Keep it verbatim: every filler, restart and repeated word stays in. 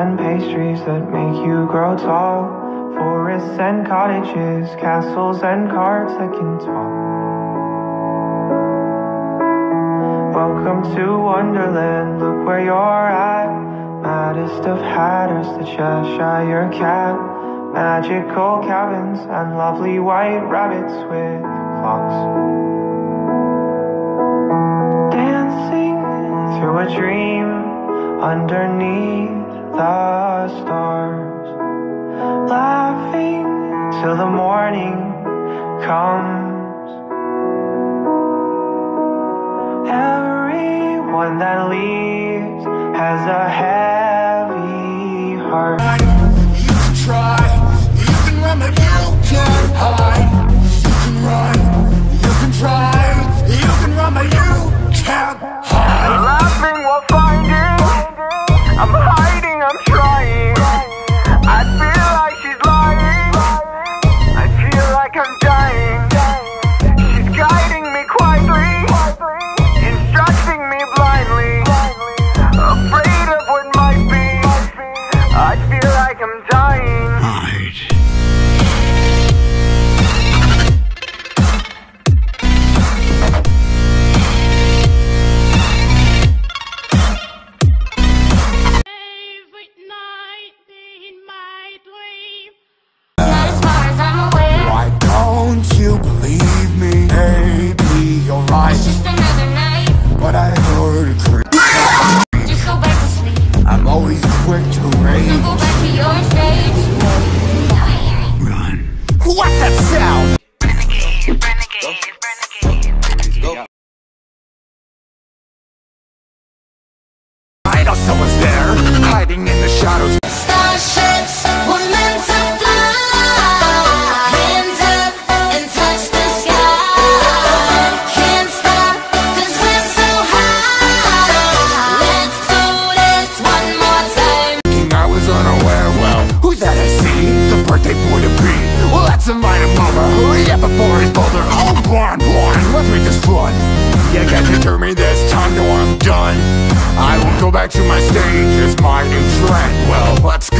and pastries that make you grow tall, forests and cottages, castles and cards that can talk. Welcome to Wonderland, look where you're at. Maddest of hatters, the Cheshire Cat. Magical cabins and lovely white rabbits with clocks. Dancing through a dream underneath the stars, laughing till the morning comes. Everyone that leaves has a heavy heart. You can try, you can run, but you can't hide. You can run, you can try, you can run, but you can't hide. I'm laughing while finding, I'm hiding, I'm trying. I feel like she's lying, I feel like I'm dying. She's guiding me quietly, instructing me blindly, afraid of what might be. I feel like I'm dying. Hide. Why don't you believe me? Maybe you're right. It's just another night. But I heard a creep. Just go back to sleep. I'm always quick to So rage. go back to your stage. Now I hear it. Run. What's that sound? Renegade, renegade, renegade, renegade. I know someone's there, hiding in the shadows. Starships were meant to fly. Hands up and touch the sky. Can't stop 'cause we're so high. Let's do this one more time. I was unaware, well, who's that I see? The birthday boy to be. Well, that's a minor mama. Hurry up before he's bolder. Oh, blind, blind, let's make this fun. You got to hear me this time, no, I'm done. I won't go back to my stage, it's my new trend. Well, let's